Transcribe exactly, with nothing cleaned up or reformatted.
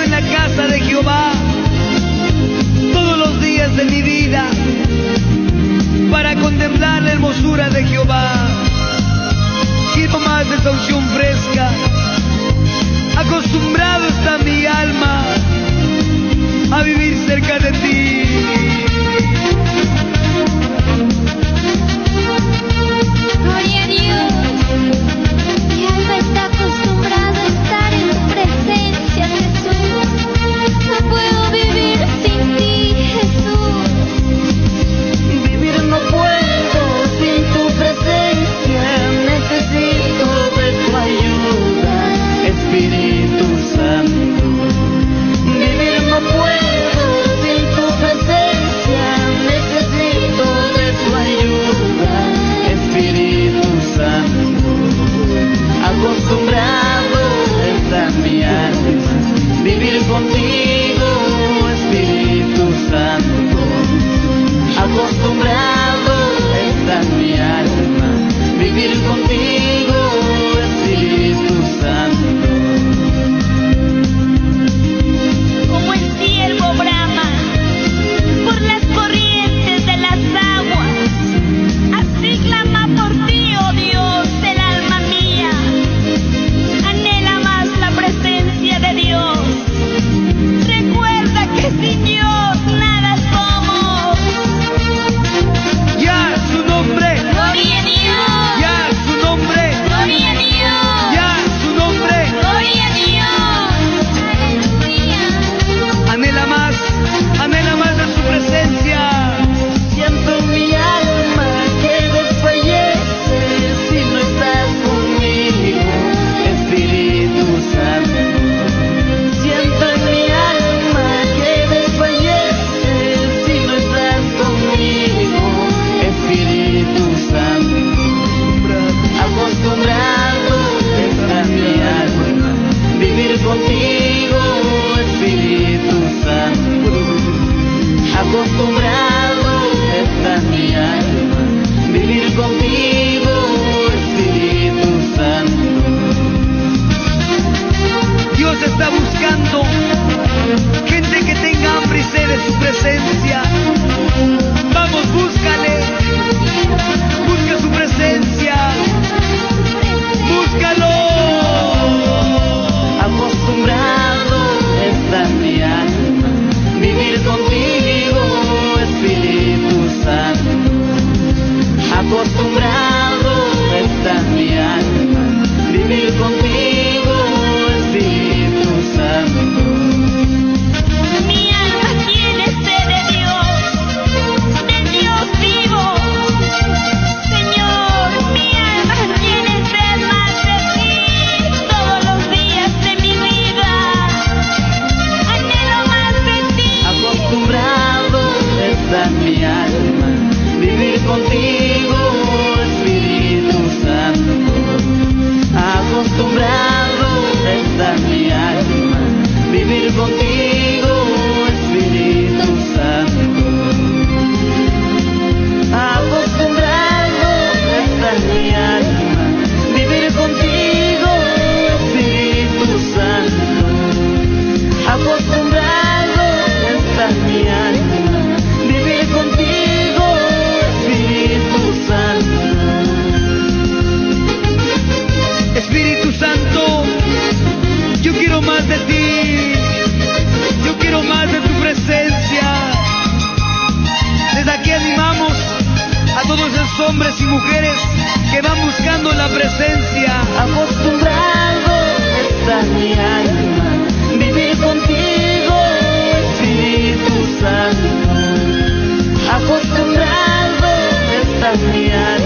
en la casa de Jehová todos los días de mi vida para contemplar la hermosura de Jehová. Quiero más de esa unción fresca. Acostumbrado está mi alma a vivir cerca de ti. Gloria a Dios. Mi alma está acostumbrada a estar en tu presencia, Jesús. No puedo vivir sin ti, Jesús. Vivir no puedo sin tu presencia. Necesito de tu ayuda, Espíritu Santo. Vivir no puedo sin tu presencia. Necesito de tu ayuda, Espíritu Santo. Acostumbrado está mi alma vivir contigo, Espíritu Santo. Acostumbrado está mi alma vivir contigo, Espíritu Santo. Como el ciervo brama por las corrientes de las aguas, así clama por ti, oh Dios, el alma mía. Anhela más la presencia de Dios. Recuerda que sin Dios nada somos. Ya su nombre, Gloria a Dios. ya su nombre, Gloria a Dios. ya su nombre. Gloria a Dios. Aleluya. Anhela más, anhela más de su presencia. Siento en mi alma que desfallece si no estás conmigo, Espíritu Santo. Siento en mi alma que desfallece si no estás conmigo, Espíritu Santo. Acostumbrado está mi alma vivir contigo, Espíritu Santo. Acostumbrado está mi alma vivir contigo, Espíritu Santo. Dios está buscando gente que tenga hambre y sed de su presencia. Vamos, búscale, busca su presencia, búscalo. Acostumbrado está mi alma vivir contigo, Espíritu Santo. Acostumbrado está mi alma vivir contigo, Espíritu Santo. Mi alma tiene sed de Dios, de Dios vivo. Señor, mi alma tiene sed más de ti todos los días de mi vida. Anhelo más de ti. Acostumbrado está mi alma vivir contigo, Espíritu Santo. Acostumbrado está mi alma vivir contigo, Espíritu Santo. Acostumbrado está mi alma vivir contigo, Espíritu Santo. Acostumbrado está mi alma vivir contigo, Espíritu Santo. Espíritu Santo, yo quiero más de ti, yo quiero más de tu presencia. Desde aquí animamos a todos esos hombres y mujeres que van buscando la presencia. Acostumbrado está mi alma vivir contigo, Espíritu Santo. Acostumbrado está mi alma